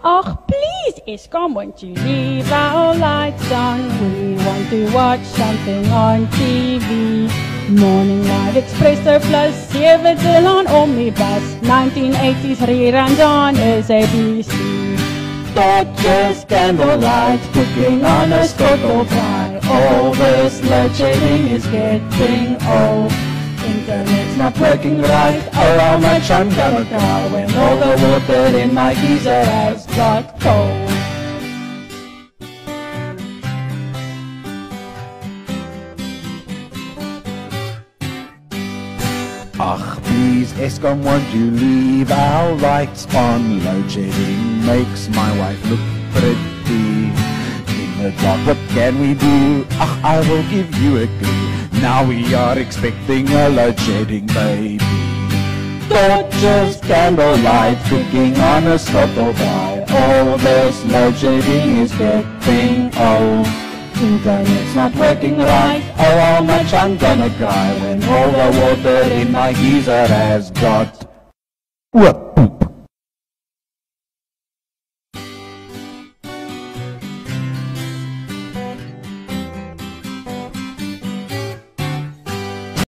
Oh, please, Eskom, won't you leave our lights on? We want to watch something on TV. Morning Live Express Surplus, 7 on Omnibus, 1980s reruns on SABC. Torches, candlelight, cooking on a scuttle pie. All this load shedding is getting old. Internet's not working right. Oh, how much I'm gonna cry when all the water in my geyser has got cold. Ach, please, Eskom, won't you leave our lights on? Load shedding makes my wife look pretty. In the dark, what can we do? Ach, I will give you a clue. Now we are expecting a load shedding baby. Torches, candlelight, cooking on a scuttle pie. All this load shedding is getting old. Internet's not working right. Oh, how much I'm gonna cry when all the water in my geyser has got whoop.